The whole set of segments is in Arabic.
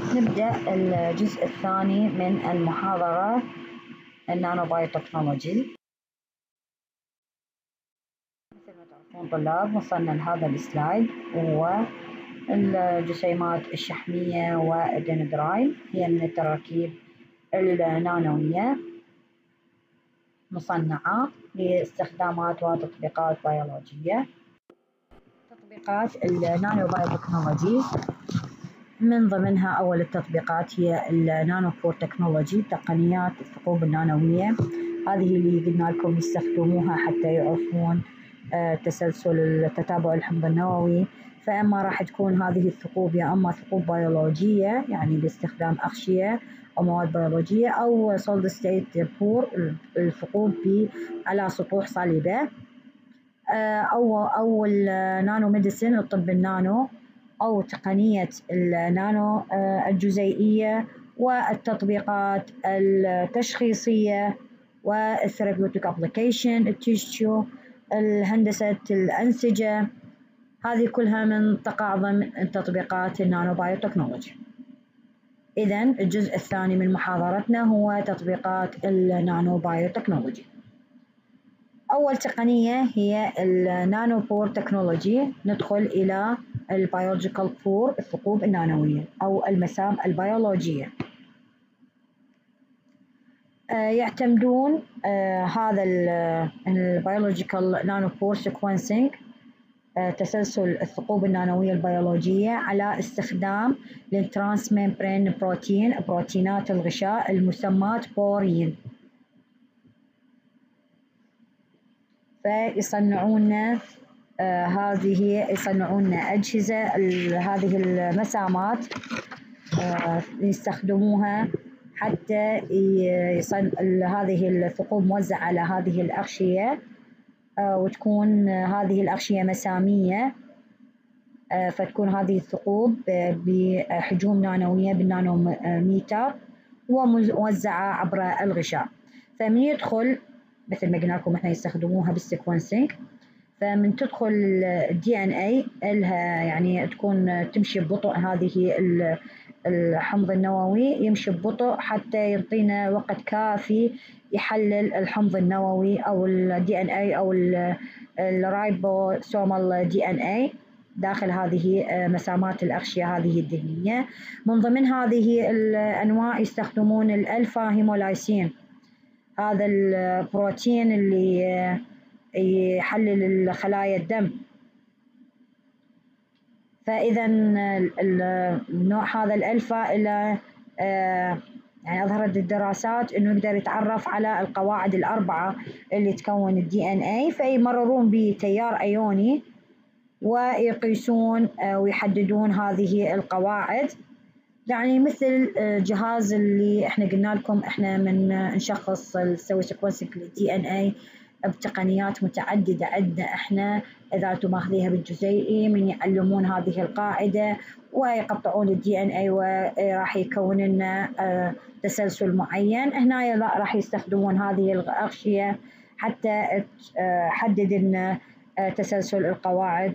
نبدأ الجزء الثاني من المحاضرة النانو بايوتكنولوجي. مثل ما تعرفون طلاب، وصلنا لهذا السلايد وهو الجسيمات الشحمية والدندرايت هي من التراكيب النانوية مصنعة لاستخدامات وتطبيقات بيولوجية. تطبيقات النانو بايوتكنولوجي من ضمنها أول التطبيقات هي النانو بور تكنولوجي، تقنيات الثقوب النانوية. هذه اللي قلنا لكم يستخدموها حتى يعرفون تسلسل تتابع الحمض النووي. فإما راح تكون هذه الثقوب يا أما ثقوب بيولوجية يعني باستخدام أغشية أو مواد بيولوجية، أو solid state بور الثقوب على سطوح صلبة، أو النانو ميديسين الطب النانو، أو تقنية النانو الجزيئية والتطبيقات التشخيصية والثيرابيوتيك أبليكيشن التيشو الهندسة الأنسجة. هذه كلها من تقع ضمن تطبيقات النانو بايوتكنولوجي. إذن الجزء الثاني من محاضرتنا هو تطبيقات النانو بايوتكنولوجي. أول تقنية هي النانو بور تكنولوجي. ندخل إلى البيولوجيكال بور الثقوب النانوية أو المسام البيولوجية. يعتمدون هذا البيولوجيكال نانو بور سيكونسينج تسلسل الثقوب النانوية البيولوجية على استخدام الترانس ميمبرين بروتينات الغشاء المسمات بورين. فيصنعون يصنعون أجهزة هذه المسامات يستخدموها حتى هذه الثقوب موزعة على هذه الأغشية، وتكون هذه الأغشية مسامية، فتكون هذه الثقوب بحجوم نانوية بالنانومتر وموزعة عبر الغشاء. فمن يدخل مثل ما قلنا لكم احنا يستخدموها بالسيكونسينج، فمن تدخل الدي ان اي لها يعني تكون تمشي ببطء، هذه الحمض النووي يمشي ببطء حتى يعطينا وقت كافي يحلل الحمض النووي او الدي ان اي او الرايبوسومال دي ان اي داخل هذه مسامات الأغشية هذه الدهنية. من ضمن هذه الأنواع يستخدمون الألفا هيمولايسين، هذا البروتين اللي يحلل خلايا الدم. فإذا النوع هذا الألفا إلى يعني أظهرت الدراسات أنه يقدر يتعرف على القواعد الأربعة اللي تكون الدي ان اي، فيمررون بتيار أيوني ويقيسون ويحددون هذه القواعد. يعني مثل جهاز اللي احنا قلنا لكم احنا من نشخص نسوي سيكونسينج للدي ان اي بتقنيات متعددة. عندنا احنا اذا انتم ماخذيها بالجزيئي من يعلمون هذه القاعدة ويقطعون الدي ان اي وراح يكون لنا تسلسل معين. هنا لا، راح يستخدمون هذه الأغشية حتى تحدد لنا تسلسل القواعد.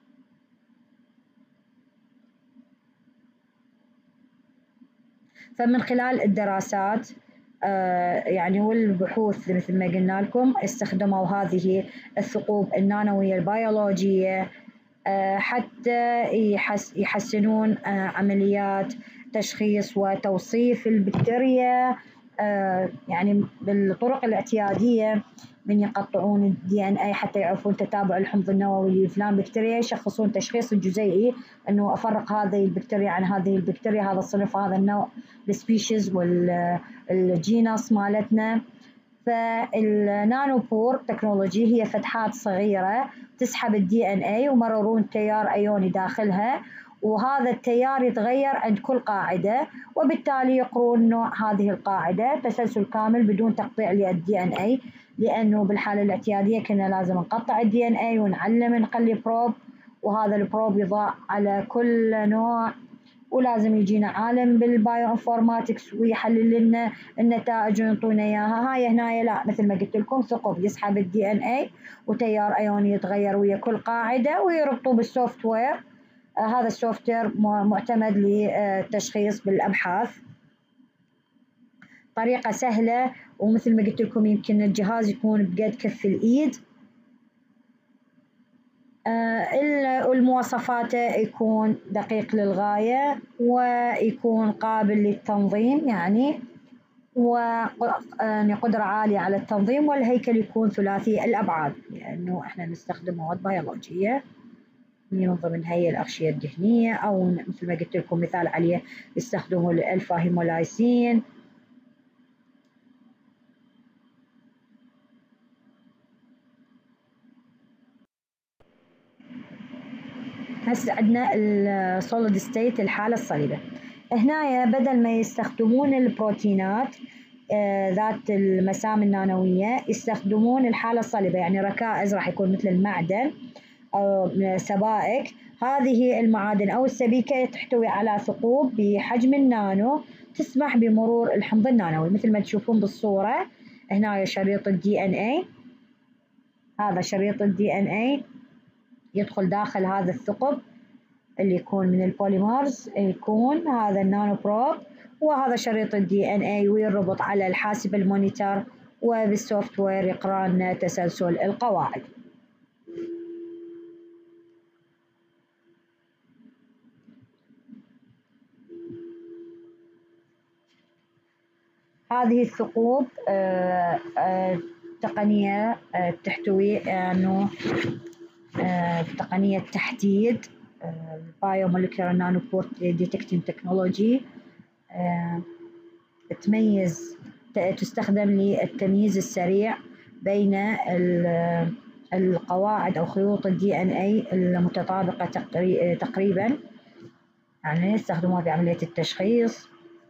فمن خلال الدراسات يعني والبحوث مثل ما قلنا لكم استخدموا هذه الثقوب النانوية البيولوجية حتى يحسنون عمليات تشخيص وتوصيف البكتيريا يعني بالطرق الاعتيادية. من يقطعون الدي ان اي حتى يعرفون تتابع الحمض النووي لفلان بكتيريا، يشخصون تشخيص الجزيئي انه افرق هذه البكتيريا عن هذه البكتيريا، هذا الصنف هذا النوع السبيشيز والجينس مالتنا. فالنانو بور تكنولوجي هي فتحات صغيرة تسحب الدي ان اي ومررون تيار ايوني داخلها، وهذا التيار يتغير عند كل قاعدة، وبالتالي يقرون نوع هذه القاعدة تسلسل كامل بدون تقطيع للدي ان اي. لأنه بالحالة الاعتيادية كنا لازم نقطع الدي ان اي ونعلم نخلي بروب، وهذا البروب يضاع على كل نوع، ولازم يجينا عالم بالبايو انفورماتكس ويحلل لنا النتائج ويعطونا اياها. هاي هنا لا، مثل ما قلت لكم ثقب يسحب الدي ان اي وتيار ايوني يتغير ويا كل قاعدة ويربطوه بالسوفت وير هذا السوفت وير معتمد للتشخيص بالأبحاث، طريقة سهلة، ومثل ما قلت لكم يمكن الجهاز يكون بقد كف الإيد. والمواصفاته يكون دقيق للغاية، ويكون قابل للتنظيم يعني، وقدرة عالية على التنظيم، والهيكل يكون ثلاثي الأبعاد لأنه إحنا نستخدم مواد بيولوجية من ضمن هي الأغشية الدهنية، أو مثل ما قلت لكم مثال عليه يستخدموا الألفا هيمولايسين. هسه عندنا السوليد ستيت، الحالة الصلبة. هنا بدل ما يستخدمون البروتينات ذات المسام النانوية، يستخدمون الحالة الصلبة، يعني ركائز راح يكون مثل المعدن أو سبائك. هذه المعادن أو السبيكة تحتوي على ثقوب بحجم النانو تسمح بمرور الحمض النانوي، مثل ما تشوفون بالصورة. هنا شريط الدي ان اي، هذا شريط الدي ان اي يدخل داخل هذا الثقب اللي يكون من البوليمرز، يكون هذا النانو بروب، وهذا شريط الدي ان اي، ويربط على الحاسب المونيتر، وبالسوفت وير يقرأ لنا تسلسل القواعد. هذه الثقوب تقنية تحتوي أنه تقنية تحديد بايوموليكولار نانو بورت ديتكتنج تكنولوجي، تستخدم للتمييز السريع بين القواعد أو خيوط الدي ان اي المتطابقة تقريبا، يعني يستخدموها في عملية التشخيص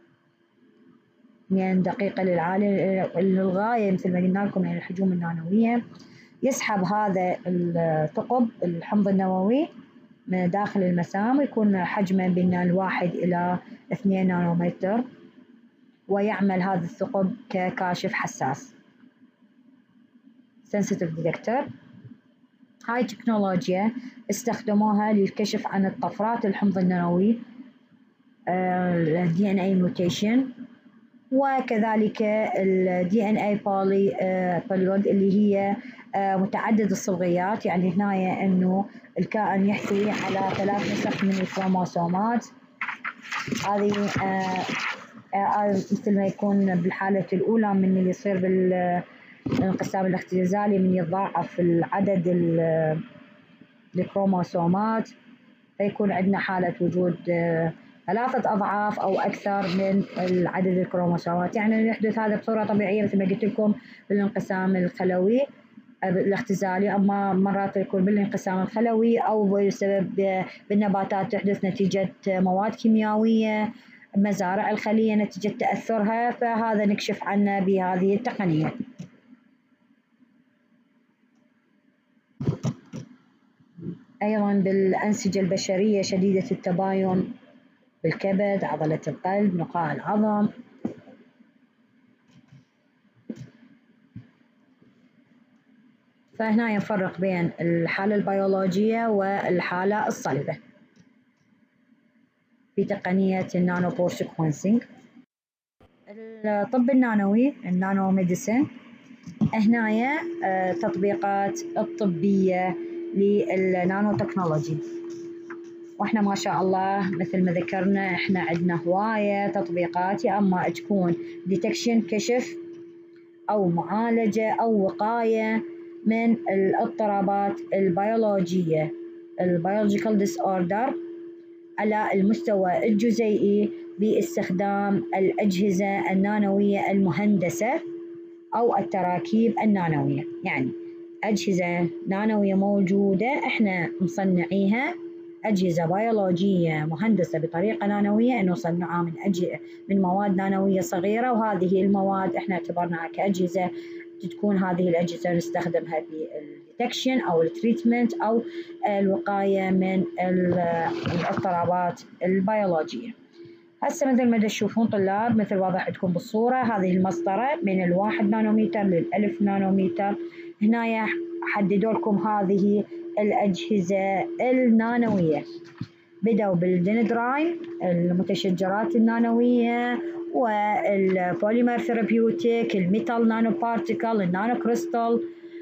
من دقيقة للغاية، مثل ما قلنا لكم يعني الحجوم النانوية. يسحب هذا الثقب الحمض النووي من داخل المسام، يكون حجمه بين 1 إلى 2 نانومتر، ويعمل هذا الثقب ككاشف حساس sensitive detector. هاي تكنولوجيا استخدموها للكشف عن الطفرات الحمض النووي الدي ان اي ميوتيشن، وكذلك الدي ان اي بوليود اللي هي متعدد الصبغيات، يعني هنا انه الكائن يحتوي على 3 نسخ من الكروموسومات. هذه مثل ما يكون بالحالة الأولى من اللي يصير بالانقسام الاختزالي، من يتضاعف العدد الكروموسومات، فيكون عندنا حالة وجود 3 أضعاف أو أكثر من العدد الكروموسومات، يعني يحدث هذا بصورة طبيعية مثل ما قلت لكم بالانقسام الخلوي الاختزالي، أما مرات يكون بالانقسام الخلوي أو بسبب بالنباتات تحدث نتيجة مواد كيميائية مزارع الخلية نتيجة تأثرها، فهذا نكشف عنه بهذه التقنية. أيضا بالأنسجة البشرية شديدة التباين، بالكبد، عضلة القلب، نقاع العظم. فهنا يفرق بين الحالة البيولوجية والحالة الصلبة في تقنية النانو بور سيكونسينج. الطب النانوي، النانو ميديسين، هنا تطبيقات الطبية للنانو تكنولوجي، واحنا ما شاء الله مثل ما ذكرنا احنا عندنا هواية تطبيقات، يا اما تكون ديتكشن كشف، او معالجة او وقاية من الاضطرابات البيولوجية البيولوجيكال ديس اوردر على المستوى الجزيئي باستخدام الأجهزة النانوية المهندسة أو التراكيب النانوية، يعني أجهزة نانوية موجودة احنا مصنعيها، أجهزة بيولوجية مهندسة بطريقة نانوية، إنه صنعها من مواد نانوية صغيرة، وهذه المواد احنا اعتبرناها كأجهزة تكون هذه الأجهزة نستخدمها في الديتكشن أو التريتمنت أو الوقاية من الاضطرابات البيولوجية. هسه مثل ما تشوفون طلاب، مثل واضح عندكم بالصورة، هذه المسطرة من 1 نانومتر لل1000 نانومتر. هنا حددوا لكم هذه الأجهزة النانوية بدأوا بالدندراين المتشجرات النانوية والبوليمر ثيرابيوتيك، الميتال نانو بارتيكل، النانو كريستال،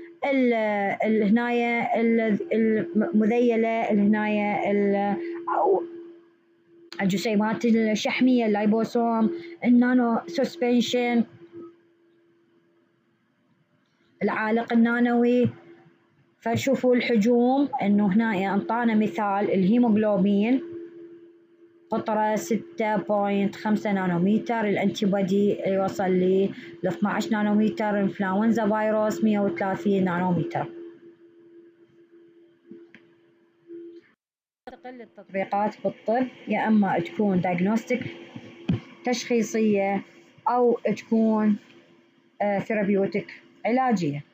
هنايا المذيلة، هنايا أو الجسيمات الشحمية، اللايبوسوم، النانو سسبنشن، العالق النانوي. فشوفوا الحجوم انه هنا انطانا مثال الهيموغلوبين قطره 6.5 نانومتر، الانتي بودي يوصل ل 12 نانومتر، انفلونزا فيروس 130 نانومتر. تقل التطبيقات بالطب، يا اما تكون دايجنوستيك تشخيصيه او تكون ثيرابيوتيك علاجيه.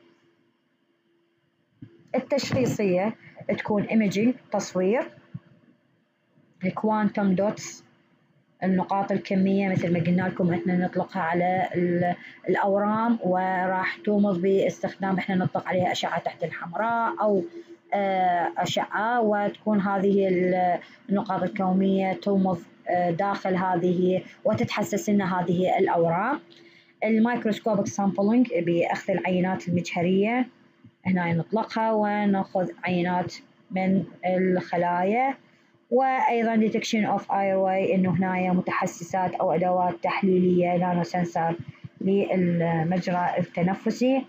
التشخيصيه تكون ايميجينج تصوير، الكوانتم دوتس النقاط الكمية مثل ما قلنا لكم احنا نطلقها على الأورام، وراح تومض باستخدام احنا نطلق عليها أشعة تحت الحمراء أو أشعة، وتكون هذه النقاط الكمية تومض داخل هذه وتتحسس لنا هذه الأورام. الميكروسكوبيك سامبلينج بأخذ العينات المجهرية، هنا نطلقها ونأخذ عينات من الخلايا. وأيضا detection of airway إنه هنا متحسسات أو أدوات تحليلية نانو سنسر للمجرى التنفسي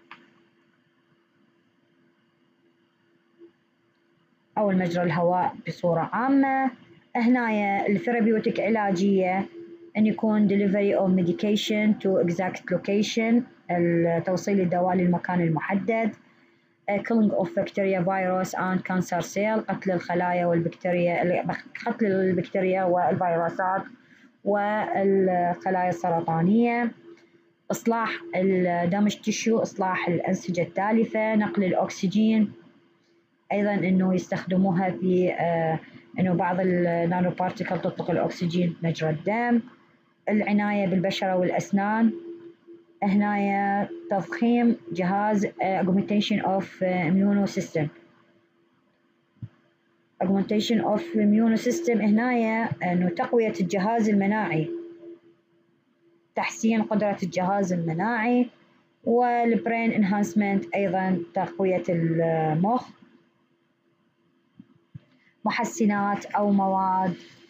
أو المجرى الهواء بصورة عامة. هنا الثيرابيوتيك علاجية أن يكون delivery of medication to exact location، توصيل الدواء للمكان المحدد، killing of bacteria virus and cancer cell قتل الخلايا والبكتيريا، قتل البكتيريا والفيروسات والخلايا السرطانية، إصلاح الدمج تشو، إصلاح الأنسجة التالفة، نقل الأكسجين. أيضا إنه يستخدموها في إنه بعض النانو بارتيكل تطلق الأكسجين مجرى الدم. العناية بالبشرة والأسنان، هنايا تضخيم جهاز augmentation of immune system. augmentation of immune system هنايا انه تقوية الجهاز المناعي، تحسين قدرة الجهاز المناعي، والبرين انهانسمنت ايضا تقوية المخ، محسنات او مواد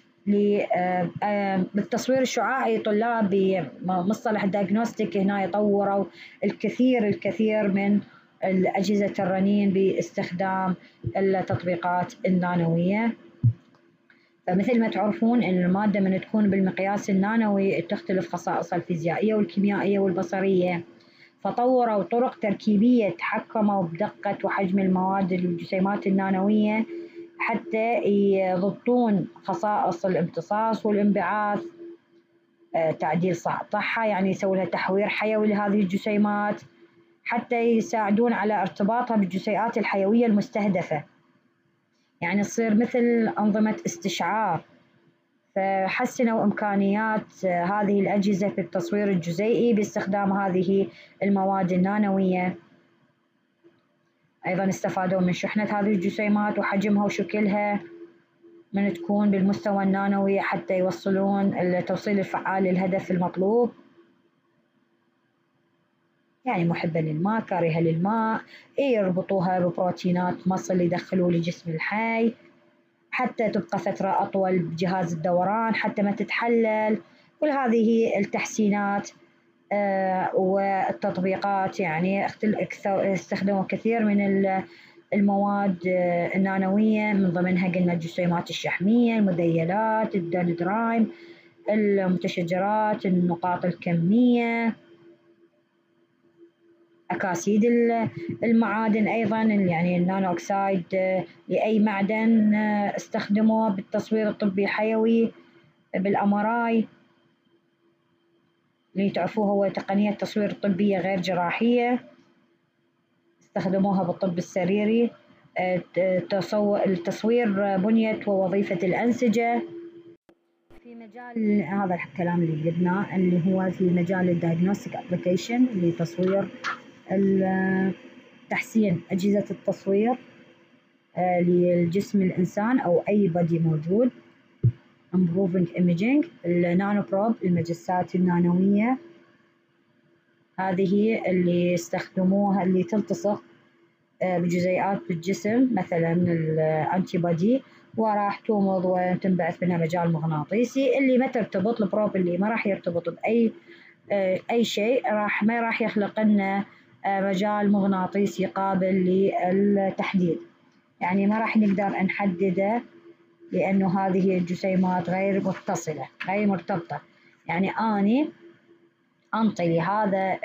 بالتصوير الشعاعي. طلاب بمصطلح الدايجنوستيك هنا يطوروا الكثير من الأجهزة الرنين باستخدام التطبيقات النانوية. فمثل ما تعرفون أن المادة من تكون بالمقياس النانوي تختلف خصائصها الفيزيائية والكيميائية والبصرية، فطوروا طرق تركيبية تحكموا بدقة وحجم المواد الجسيمات النانوية حتى يضبطون خصائص الامتصاص والانبعاث، تعديل سطحها، يعني يسوي لها تحوير حيوي لهذه الجسيمات حتى يساعدون على ارتباطها بالجزيئات الحيوية المستهدفة، يعني تصير مثل أنظمة استشعار. فحسنوا إمكانيات هذه الأجهزة في التصوير الجزيئي باستخدام هذه المواد النانوية. أيضا استفادوا من شحنة هذه الجسيمات وحجمها وشكلها من تكون بالمستوى النانوي حتى يوصلون التوصيل الفعال للهدف المطلوب، يعني محبة للماء كارهة للماء، يربطوها ببروتينات مصل يدخلوه لجسم الحي حتى تبقى فترة أطول بجهاز الدوران حتى ما تتحلل. كل هذه التحسينات والتطبيقات يعني استخدموا كثير من المواد النانوية، من ضمنها قلنا الجسيمات الشحمية، المذيلات، الدندرايم، المتشجرات، النقاط الكمية، أكاسيد المعادن أيضا، يعني النانو أكسايد لأي معدن استخدموه بالتصوير الطبي الحيوي بالأمراي اللي تعرفوه هو تقنية تصوير طبية غير جراحية، استخدموها بالطب السريري، التصوير بنية ووظيفة الأنسجة. في مجال هذا الكلام اللي قلناه اللي هو في مجال الدايجنوستيك ابلكيشن لتصوير تحسين أجهزة التصوير للجسم الإنسان أو أي بدي موجود. improving imaging. النانو بروب، المجسات النانوية، هذه اللي يستخدموها اللي تلتصق بجزيئات بالجسم، مثلا الانتي بودي، وراح تومض وتنبعث منها مجال مغناطيسي اللي ما ترتبط. البروب اللي ما راح يرتبط بأي شيء ما راح يخلق لنا مجال مغناطيسي قابل للتحديد، يعني ما راح نقدر نحدده، لأنه هذه الجسيمات غير متصلة غير مرتبطة. يعني أني أنطي لهذا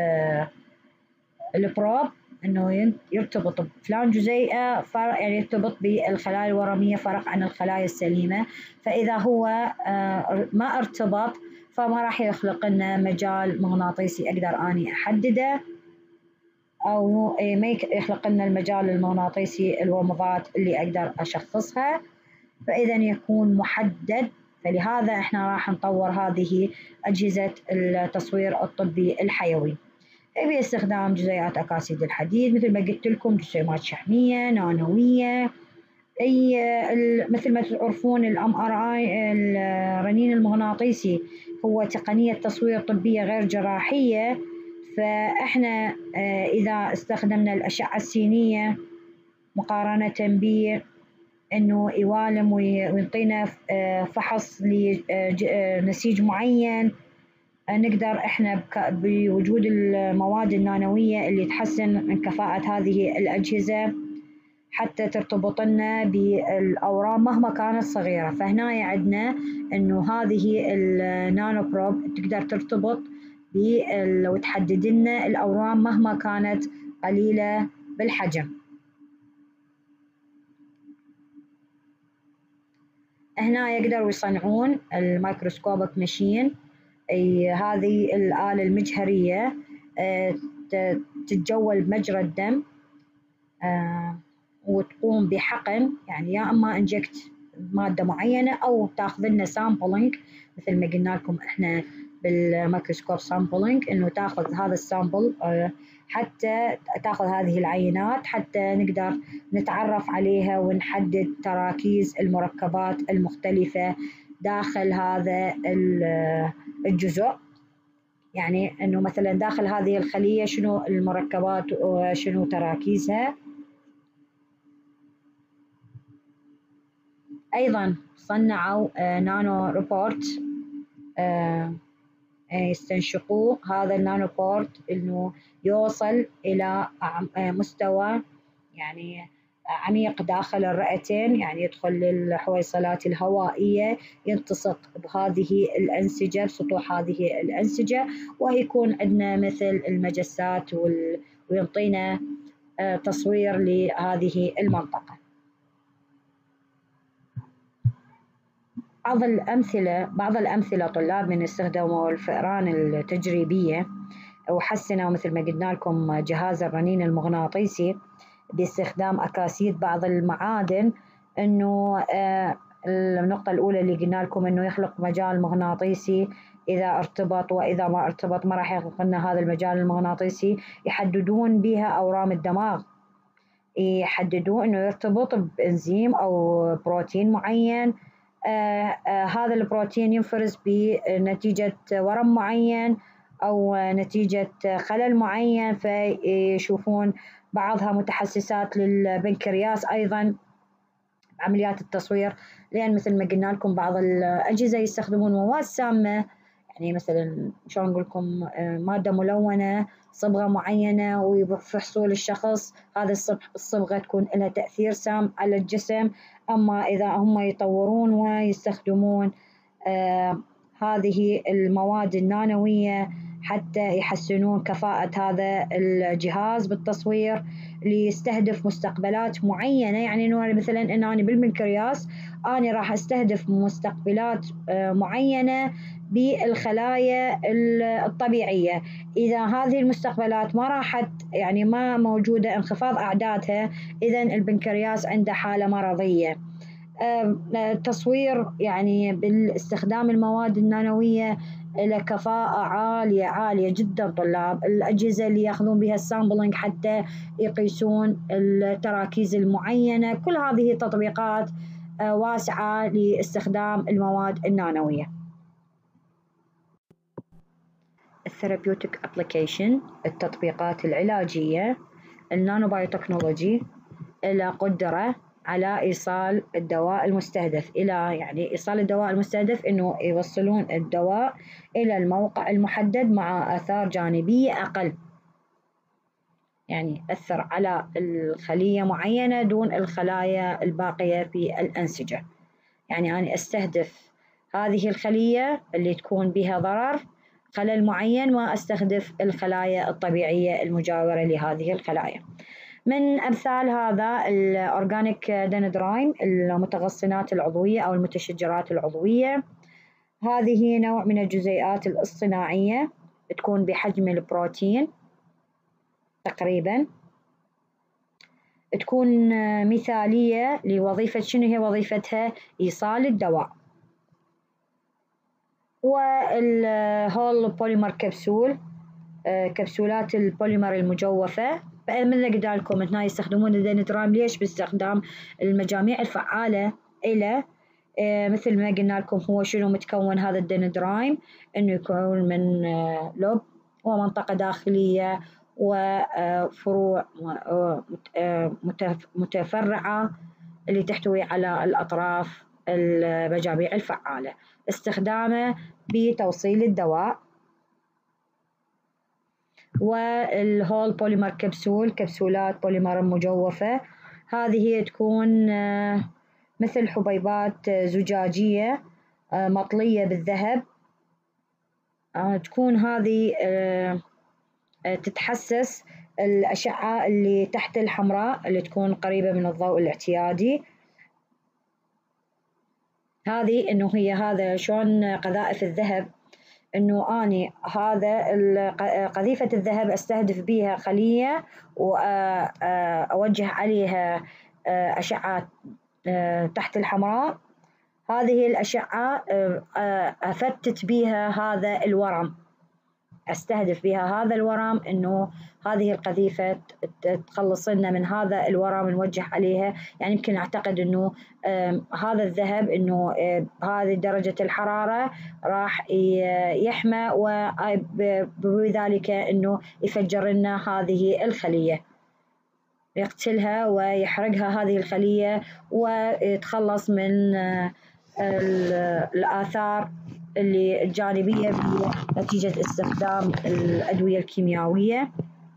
البروب انه يرتبط بفلان جزيئة، يعني يرتبط بالخلايا الورمية فرق عن الخلايا السليمة، فإذا هو ما ارتبط فما راح يخلق لنا مجال مغناطيسي أقدر أني أحدده، أو ما يخلق لنا المجال المغناطيسي الومضات اللي أقدر أشخصها، فإذا يكون محدد. فلهذا احنا راح نطور هذه أجهزة التصوير الطبي الحيوي باستخدام جزيئات أكاسيد الحديد، مثل ما قلت لكم جسيمات شحمية نانوية، أي مثل ما تعرفون الMRI الرنين المغناطيسي هو تقنية تصوير طبية غير جراحية. فإحنا إذا استخدمنا الأشعة السينية مقارنة بأنه يوالم ويعطينا فحص لنسيج معين، نقدر احنا بوجود المواد النانوية اللي تحسن من كفاءة هذه الأجهزة حتى ترتبط لنا بالأورام مهما كانت صغيرة. فهنا عندنا انه هذه النانو بروب تقدر ترتبط وتحدد لنا الأورام مهما كانت قليلة بالحجم. هنا يقدروا يصنعون الميكروسكوبيك ماشين، هذه الآلة المجهرية تتجول بمجرى الدم وتقوم بحقن، يعني يا اما انجكت مادة معينة او تاخذ لنا سامبلينج، مثل ما قلنا لكم احنا بالميكروسكوب سامبلينج، انه تاخذ هذا السامبل حتى تاخذ هذه العينات حتى نقدر نتعرف عليها ونحدد تراكيز المركبات المختلفة داخل هذا الجزء. يعني انه مثلا داخل هذه الخلية شنو المركبات وشنو تراكيزها. ايضا صنعوا نانو روبوت يستنشقوه. هذا النانو بورت انه يوصل الى مستوى يعني عميق داخل الرئتين، يعني يدخل للحويصلات الهوائية، يلتصق بهذه الأنسجة بسطوح هذه الأنسجة، ويكون عندنا مثل المجسات ويعطينا تصوير لهذه المنطقة. بعض الأمثلة طلاب من استخدموا الفئران التجريبية وحسنوا مثل ما قلنا لكم جهاز الرنين المغناطيسي باستخدام أكاسيد بعض المعادن. إنه النقطة الأولى اللي قلنا لكم إنه يخلق مجال مغناطيسي إذا ارتبط، وإذا ما ارتبط ما راح يخلق لنا هذا المجال المغناطيسي. يحددون بها أورام الدماغ، يحددون إنه يرتبط بإنزيم أو بروتين معين، هذا البروتين ينفرز بنتيجة ورم معين أو نتيجة خلل معين، فيشوفون بعضها متحسسات للبنكرياس أيضا عمليات التصوير، لأن مثل ما قلنا لكم بعض الأجهزة يستخدمون مواد سامة، يعني مثلا شلون نقول لكم مادة ملونة صبغة معينة ويفحصوا للشخص هذا الصبغة تكون لها تأثير سام على الجسم. أما إذا هم يطورون ويستخدمون هذه المواد النانوية حتى يحسنون كفاءة هذا الجهاز بالتصوير ليستهدف مستقبلات معينة. يعني إنه مثلا إن أنا بالبنكرياس أنا راح أستهدف مستقبلات معينة بالخلايا الطبيعية، إذا هذه المستقبلات ما راحت يعني ما موجودة انخفاض أعدادها، إذا البنكرياس عنده حالة مرضية. تصوير يعني باستخدام المواد النانوية إلى كفاءة عالية عالية جدا طلاب. الأجهزة اللي ياخذون بها السامبلينج حتى يقيسون التراكيز المعينة، كل هذه تطبيقات واسعة لاستخدام المواد النانوية. الثيرابيوتيك ابليكيشن، التطبيقات العلاجية. النانو بايوتكنولوجي إلى قدرة على إيصال الدواء المستهدف إلى، يعني إيصال الدواء المستهدف إنه يوصلون الدواء إلى الموقع المحدد مع آثار جانبية أقل، يعني أثر على الخلية معينة دون الخلايا الباقية في الأنسجة. يعني أنا أستهدف هذه الخلية اللي تكون بها ضرر، خلل معين، وأستهدف الخلايا الطبيعية المجاورة لهذه الخلايا. من أمثال هذا الأورجانيك دندرايم، المتغصنات العضوية أو المتشجرات العضوية. هذه نوع من الجزيئات الاصطناعية تكون بحجم البروتين تقريبا، تكون مثالية لوظيفة، شنو هي وظيفتها؟ إيصال الدواء. والهول بوليمر كبسول، كبسولات البوليمر المجوفة. مثل قلت لكم هنا يستخدمون الدندرايم ليش؟ باستخدام المجاميع الفعالة إلى مثل ما قلنا لكم هو شنو متكون هذا الدندرايم، إنه يكون من لب ومنطقة داخلية وفروع متفرعة اللي تحتوي على الأطراف المجاميع الفعالة. استخدامه بتوصيل الدواء. والهول بوليمر كبسول، كبسولات بوليمر مجوفة. هذه تكون مثل حبيبات زجاجية مطلية بالذهب. تكون هذه تتحسس الأشعة اللي تحت الحمراء اللي تكون قريبة من الضوء الاعتيادي. هذه إنه هي هذا شلون قذائف الذهب، إنه أني هذا قذيفة الذهب أستهدف بها خلية وأوجه عليها أشعة تحت الحمراء. هذه الأشعة أفتت بها هذا الورم، أستهدف بها هذا الورم، إنه هذه القذيفة تخلص لنا من هذا الورم نوجه عليها. يعني يمكن أعتقد إنه هذا الذهب إنه هذه درجة الحرارة راح يحمى، وبذلك إنه يفجر لنا هذه الخلية، يقتلها ويحرقها هذه الخلية، ويتخلص من الآثار اللي الجانبية نتيجة استخدام الأدوية الكيميائية.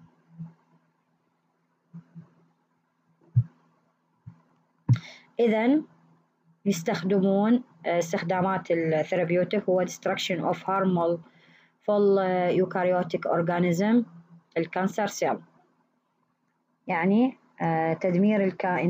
إذن يستخدمون استخدامات الثيرابيوتيك هو destruction of harmful eukaryotic organism الكانسر سيل، يعني تدمير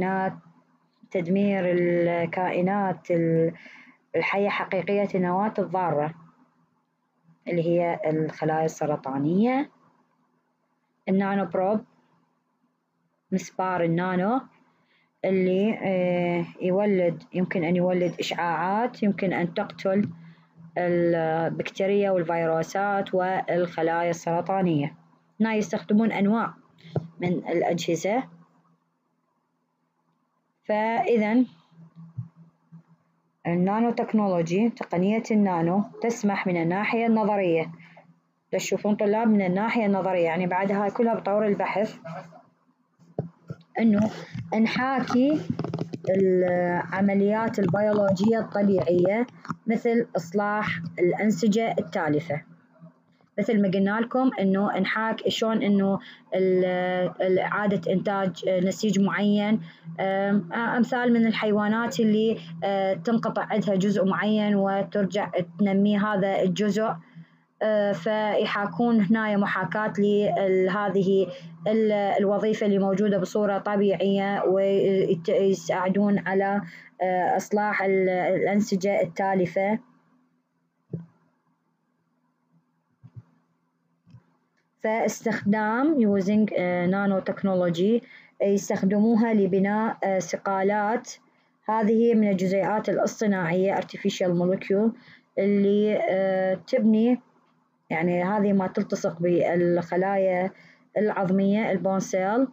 الكائنات الحية حقيقية النواة الضارة اللي هي الخلايا السرطانية. النانو بروب، مسبار النانو اللي يمكن أن يولد إشعاعات يمكن أن تقتل البكتيريا والفيروسات والخلايا السرطانية. هنا يستخدمون أنواع من الأجهزة. فإذا النانو تكنولوجي، تقنية النانو، تسمح من الناحية النظرية، تشوفون طلاب من الناحية النظرية، يعني بعد هاي كلها بطور البحث، إنه نحاكي العمليات البيولوجية الطبيعية مثل إصلاح الأنسجة التالفة. مثل ما قلنا لكم إنه نحاك شلون إنه إعادة إنتاج نسيج معين. أمثال من الحيوانات اللي تنقطع عندها جزء معين وترجع تنمي هذا الجزء، فيحاكون هنا محاكاة لهذه الوظيفة اللي موجودة بصورة طبيعية، ويساعدون على إصلاح الأنسجة التالفة. فاستخدام using نانو تكنولوجي يستخدموها لبناء سقالات. هذه من الجزيئات الاصطناعية artificial molecule اللي تبني، يعني هذه ما تلتصق بالخلايا العظمية البون سيل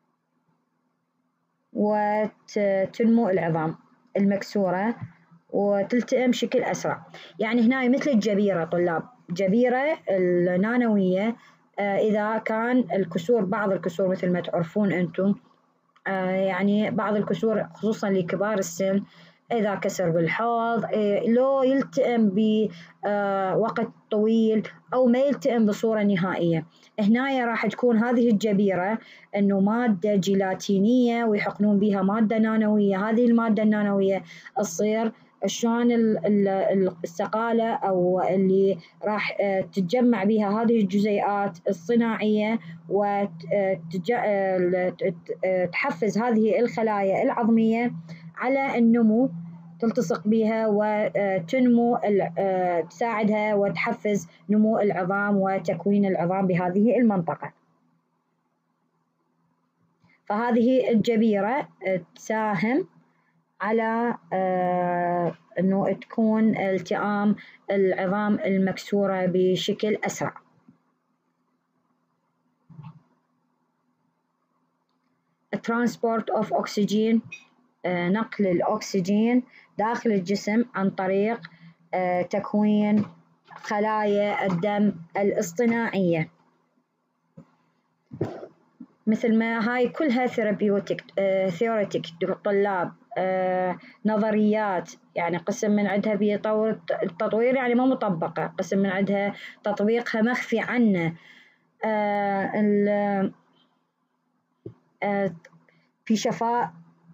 وتنمو العظام المكسورة وتلتئم بشكل أسرع. يعني هنا مثل الجبيرة طلاب، جبيرة النانوية إذا كان الكسور، بعض الكسور مثل ما تعرفون أنتم، يعني بعض الكسور خصوصا لكبار السن إذا كسر بالحوض لو يلتئم بوقت طويل أو ما يلتئم بصورة نهائية، هنا راح تكون هذه الجبيرة أنه مادة جيلاتينية ويحقنون بها مادة نانوية. هذه المادة النانوية تصير شلون السقالة أو اللي راح تتجمع بها هذه الجزيئات الصناعية وتحفز هذه الخلايا العظمية على النمو، تلتصق بها وتنمو، تساعدها وتحفز نمو العظام وتكوين العظام بهذه المنطقة. فهذه الجبيرة تساهم على أنه تكون التئام العظام المكسورة بشكل أسرع. Transport of oxygen، نقل الأكسجين داخل الجسم عن طريق تكوين خلايا الدم الاصطناعية. مثل ما هاي كلها ثيوريتك طلاب، نظريات، يعني قسم من عندها بيطور التطوير يعني ما مطبقة، قسم من عندها تطبيقها مخفي عنا. في شفاء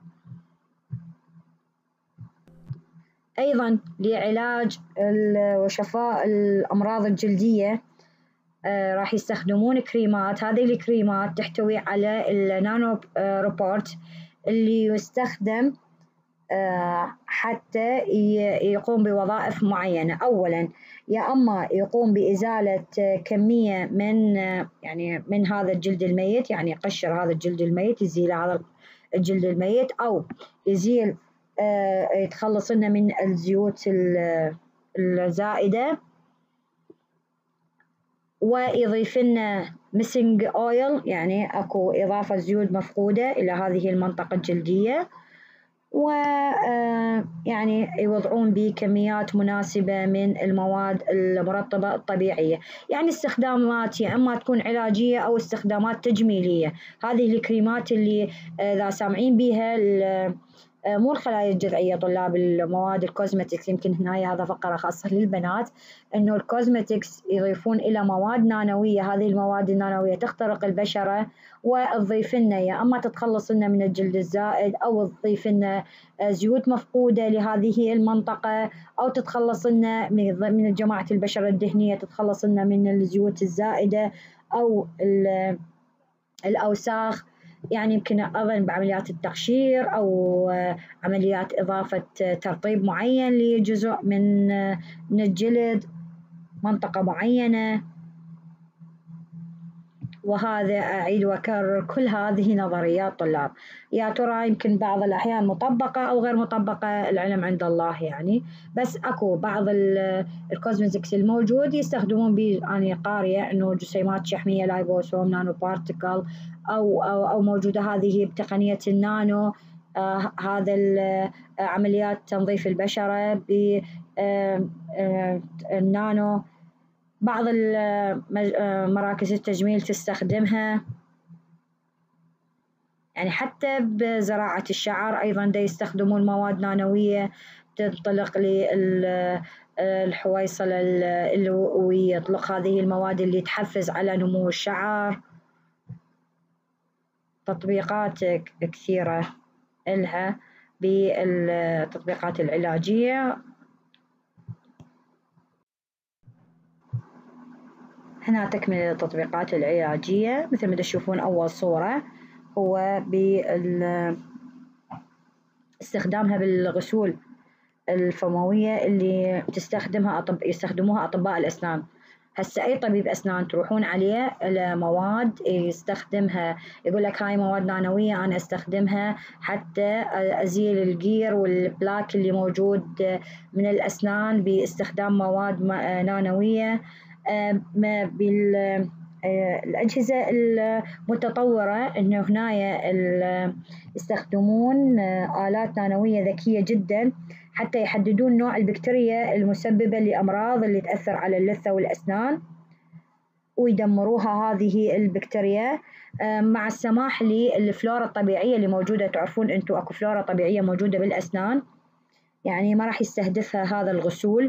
أيضا لعلاج وشفاء الأمراض الجلدية، راح يستخدمون كريمات. هذه الكريمات تحتوي على النانو روبورت اللي يستخدم حتى يقوم بوظائف معينة. أولا يا أما يقوم بإزالة كمية من هذا الجلد الميت، يعني يقشر هذا الجلد الميت، يزيل هذا الجلد الميت، أو يزيل يتخلص لنا من الزيوت الزائدة ويضيف لنا missing oil، يعني أكو إضافة زيوت مفقودة إلى هذه المنطقة الجلدية، ويعني يوضعون بكميات مناسبة من المواد المرطبة الطبيعية. يعني استخدامات يا أما تكون علاجية أو استخدامات تجميلية. هذه الكريمات اللي إذا سامعين بيها مو الخلايا الجذعية طلاب، المواد الكوزمتكس، يمكن هنا هذا فقرة خاصة للبنات، إنه الكوزمتكس يضيفون إلى مواد نانوية. هذه المواد النانوية تخترق البشرة وتضيف لنا يا أما تتخلص لنا من الجلد الزائد، أو تضيف لنا زيوت مفقودة لهذه المنطقة، أو تتخلص لنا من جماعة البشرة الدهنية، تتخلص لنا من الزيوت الزائدة أو الأوساخ. يعني يمكن أيضا بعمليات التقشير أو عمليات إضافة ترطيب معين لجزء من الجلد، منطقة معينة. وهذا أعيد وأكرر كل هذه نظريات طلاب، يا ترى يمكن بعض الأحيان مطبقة أو غير مطبقة، العلم عند الله يعني. بس أكو بعض الكوزمتكس الموجود يستخدمون به، أنا قارية إنه جسيمات شحمية لايبوسوم نانو بارتيكل أو موجودة هذه بتقنية النانو. هذا عمليات تنظيف البشرة بالنانو. بعض مراكز التجميل تستخدمها، يعني حتى بزراعة الشعر أيضا دا يستخدمون مواد نانوية تنطلق للحويصلة ويطلق هذه المواد اللي تحفز على نمو الشعر. تطبيقات كثيرة إلها بالتطبيقات العلاجية. هنا تكمل التطبيقات العلاجية. مثل ما تشوفون أول صورة هو باستخدامها بالغسول الفموية اللي يستخدموها أطباء الأسنان. هسه أي طبيب أسنان تروحون عليه مواد يستخدمها، يقول لك هاي مواد نانوية أنا أستخدمها حتى أزيل الجير والبلاك اللي موجود من الأسنان باستخدام مواد نانوية. بالأجهزة المتطورة إنه هنايا يستخدمون آلات نانوية ذكية جدا حتى يحددون نوع البكتيريا المسببة لأمراض اللي تأثر على اللثة والأسنان ويدمروها هذه البكتيريا، مع السماح للفلورا الطبيعية اللي موجودة. تعرفون أنتم أكو فلورا طبيعية موجودة بالأسنان، يعني ما راح يستهدفها هذا الغسول،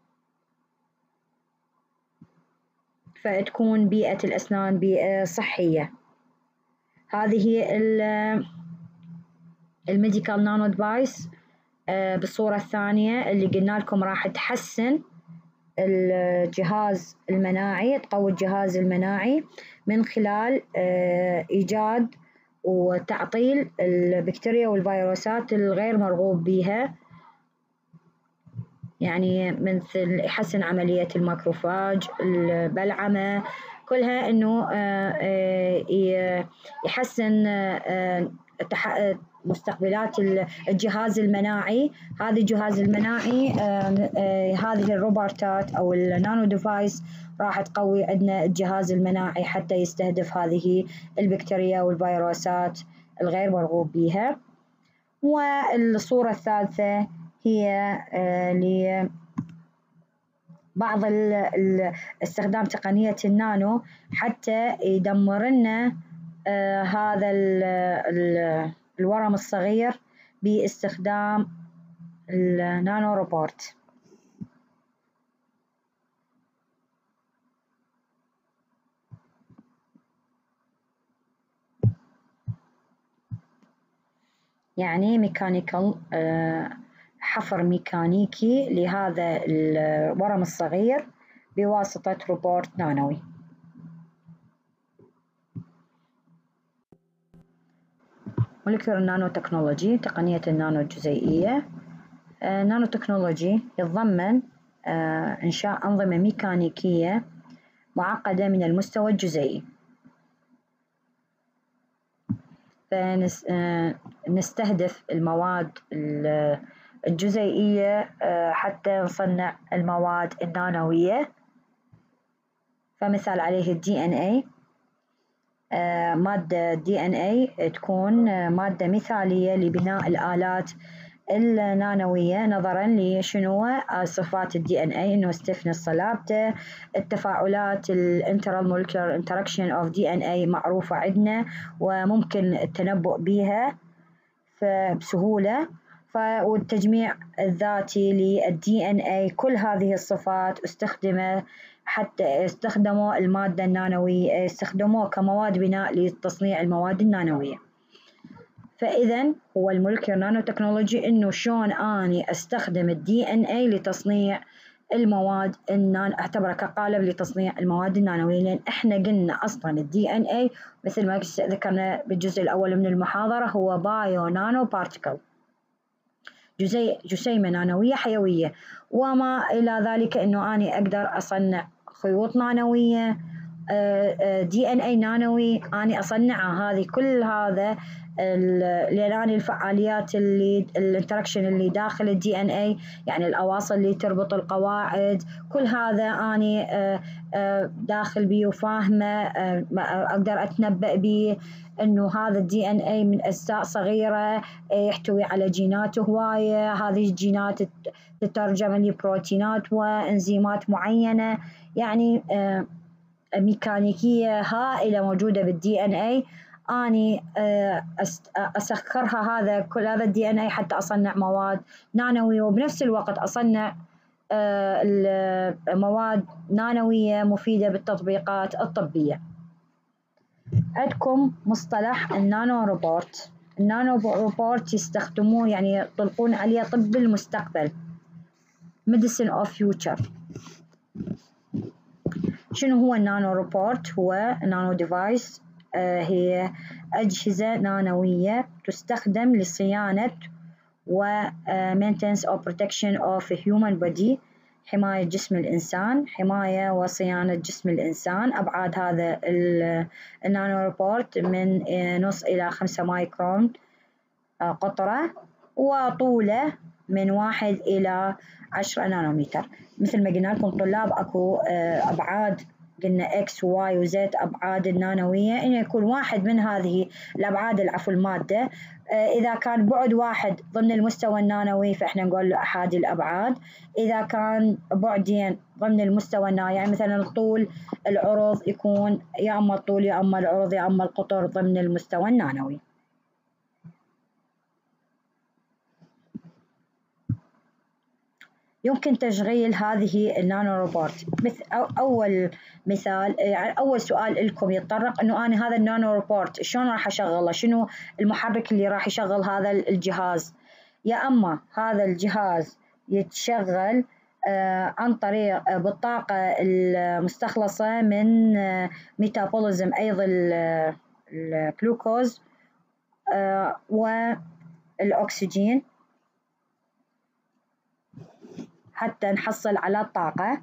فتكون بيئة الأسنان بيئة صحية. هذه الميديكال نانو ديفايس بالصورة الثانية اللي قلنا لكم راح تحسن الجهاز المناعي، تقوي الجهاز المناعي من خلال إيجاد وتعطيل البكتيريا والفيروسات الغير مرغوب بها، يعني مثل يحسن عملية الماكروفاج، البلعمة، كلها إنه يحسن مستقبلات الجهاز المناعي. هذا الجهاز المناعي هذه الروبوتات أو النانو ديفايس راح تقوي عندنا الجهاز المناعي حتى يستهدف هذه البكتيريا والفيروسات الغير مرغوب بها. والصورة الثالثة هي لبعض استخدام تقنية النانو حتى يدمر لنا هذا الورم الصغير باستخدام النانو روبوت. يعني ميكانيكال، حفر ميكانيكي لهذا الورم الصغير بواسطة روبوت نانوي. مولكيولر نانو تكنولوجي، تقنية النانو الجزيئية. نانو تكنولوجي يتضمن إنشاء أنظمة ميكانيكية معقدة من المستوى الجزيئي، فنستهدف المواد الجزيئية حتى نصنع المواد النانوية. فمثال عليه DNA، مادة DNA تكون مادة مثالية لبناء الآلات النانوية نظرا لشنو صفات DNA، إنه stiffness صلابته، التفاعلات intermolecular interaction of DNA معروفة عندنا وممكن التنبؤ بها بسهولة، والتجميع الذاتي للDNA. كل هذه الصفات حتى استخدموا المادة النانوية، استخدموه كمواد بناء لتصنيع المواد النانوية. فإذا هو المولكيولر نانو تكنولوجي إنه شلون أني أستخدم DNA لتصنيع المواد أعتبره كقالب لتصنيع المواد النانوية، لأن إحنا قلنا أصلا DNA مثل ما ذكرنا بالجزء الأول من المحاضرة هو بايو نانو بارتيكل، جسيمة نانوية حيوية، وما إلى ذلك إنه أنا أقدر أصنع خيوط نانوية، DNA نانوي أنا أصنعها. هذه كل هذا لأن الفعاليات الانتراكشن اللي داخل DNA، يعني الأواصر اللي تربط القواعد، كل هذا أنا داخل بيه وفاهمة، أقدر أتنبأ بيه إنه هذا DNA من أجزاء صغيرة يحتوي على جينات هواية، هذه الجينات تترجم لبروتينات وإنزيمات معينة، يعني ميكانيكية هائلة موجودة بالDNA. أني أسخرها كل هذا الDNA حتى أصنع مواد نانوية، وبنفس الوقت أصنع مواد نانوية مفيدة بالتطبيقات الطبية. عندكم مصطلح النانو روبوت. النانو روبوت يستخدموه، يعني يطلقون عليه طب المستقبل، medicine of future. شنو هو النانو روبوت؟ هو نانو ديفايس، هي أجهزة نانوية تستخدم لصيانة و maintenance or protection of human body. حماية جسم الإنسان، حماية وصيانة جسم الإنسان. أبعاد هذا النانو روبورت من نص إلى 5 مايكرون قطرة، وطوله من 1 إلى 10 نانومتر. مثل ما قلنا لكم طلاب أكو أبعاد، قلنا إكس وواي وزد، أبعاد النانوية إنه يكون واحد من هذه الأبعاد العفو المادة. إذا كان بعد واحد ضمن المستوى النانوي فإحنا نقول له أحادي الأبعاد. إذا كان بعدين ضمن المستوى النانوي، يعني مثلا الطول العرض يكون يا أما الطول يا أما العرض يا أما القطر ضمن المستوى النانوي. يمكن تشغيل هذه النانو روبوت. أول مثال، يعني أول سؤال لكم يتطرق إنه أنا هذا النانو روبوت شلون راح أشغله؟ شنو المحرك اللي راح يشغل هذا الجهاز؟ يا أما هذا الجهاز يتشغل عن طريق بالطاقة المستخلصة من ميتابوليزم أيض الجلوكوز والأكسجين حتى نحصل على الطاقة.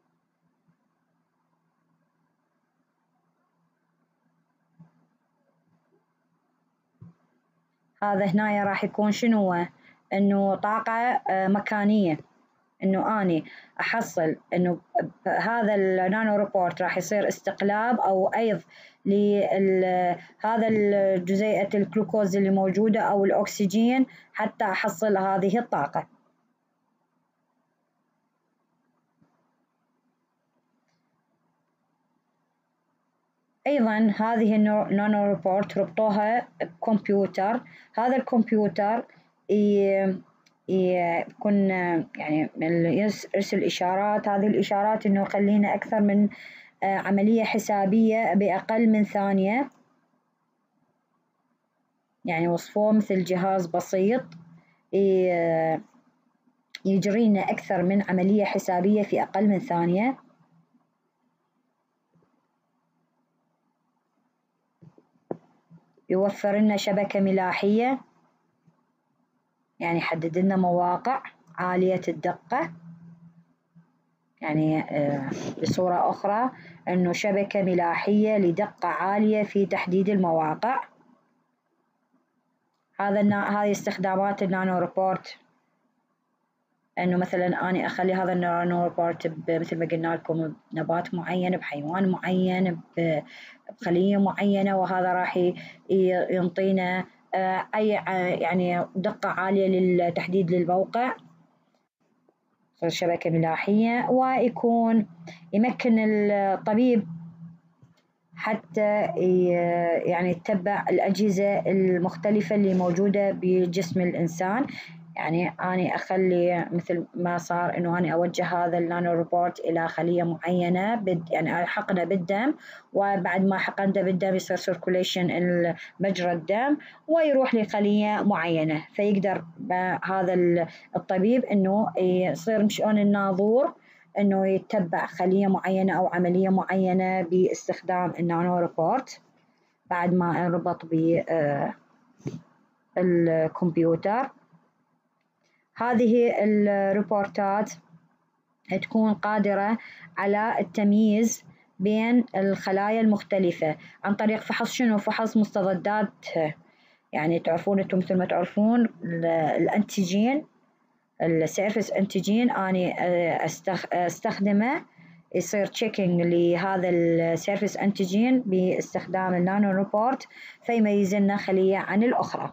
هذا هنا راح يكون شنو؟ إنه طاقة مكانية، إنه أني أحصل إنه هذا النانو روبوت راح يصير استقلاب أو أيض لهذا الجزيئة الجلوكوز اللي موجودة أو الأكسجين حتى أحصل هذه الطاقة. أيضا هذه النانو روبوت ربطوها بكمبيوتر. هذا الكمبيوتر يكون يعني يرسل إشارات، هذه الإشارات إنه يخلينا أكثر من عملية حسابية بأقل من ثانية. يعني وصفوه مثل جهاز بسيط يجرينا أكثر من عملية حسابية في أقل من ثانية. يوفر لنا شبكة ملاحية، يعني يحدد لنا مواقع عالية الدقة. يعني بصورة أخرى إنه شبكة ملاحية لدقة عالية في تحديد المواقع. هذه استخدامات النانو روبوت، إنه مثلا أنا أخلي هذا النانو روبوت مثل ما قلنا لكم بنبات معين، بحيوان معين، بخلية معينة، وهذا راح ينطينا أي يعني دقة عالية للتحديد للموقع. شبكة ملاحية، ويكون يمكن الطبيب حتى يعني يتبع الأجهزة المختلفة اللي موجودة بجسم الإنسان. يعني أنا أخلي مثل ما صار إنه أنا أوجه هذا النانو روبوت إلى خلية معينة، يعني أحقنه بالدم، وبعد ما حقنته بالدم يصير سيركوليشن مجرى الدم ويروح لخلية معينة، فيقدر هذا الطبيب إنه يصير مشون الناظور إنه يتبع خلية معينة أو عملية معينة باستخدام النانو روبوت بعد ما انربط بالكمبيوتر. هذه الروبوتات تكون قادرة على التمييز بين الخلايا المختلفة عن طريق فحص شنو؟ فحص مستضداتها. يعني تعرفون انتم مثل ما تعرفون الانتيجين، السيرفس انتيجين، أنا استخدمه يصير تشيكينج لهذا السيرفس انتيجين باستخدام النانو روبوت فيميز لنا خلية عن الأخرى.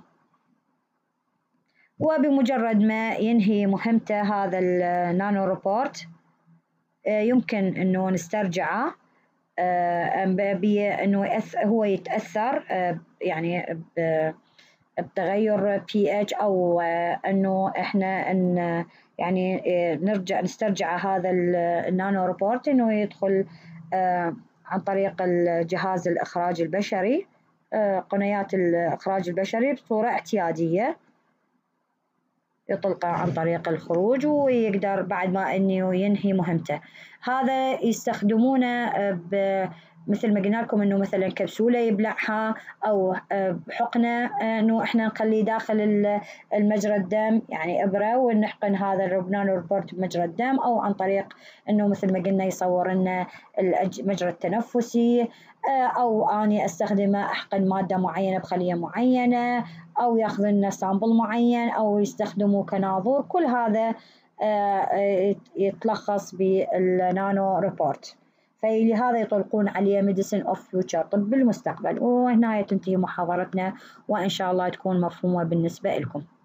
وبمجرد ما ينهي مهمته هذا النانو روبوت يمكن انه نسترجعه بانه هو يتاثر يعني بتغير pH او انه احنا يعني نرجع نسترجع هذا النانو روبوت انه يدخل عن طريق الجهاز الاخراج البشري، قنيات الاخراج البشري بصورة اعتيادية، يطلقه عن طريق الخروج ويقدر بعد ما انه ينهي مهمته. هذا يستخدمونه مثل ما قلنا لكم إنه مثلا كبسولة يبلعها، أو حقنة إنه إحنا نخليه داخل المجرى الدم، يعني إبرة ونحقن هذا النانو روبوت بمجرى الدم، أو عن طريق إنه مثل ما قلنا يصور لنا المجرى التنفسي، أو أني أستخدمه أحقن مادة معينة بخلية معينة، أو ياخذ لنا سامبل معين، أو يستخدموه كناظور. كل هذا يتلخص بالنانو روبوت، فلهذا يطلقون عليه ميديسن اوف فيوتشر، طب المستقبل. وهنا تنتهي محاضرتنا، وإن شاء الله تكون مفهومة بالنسبة لكم.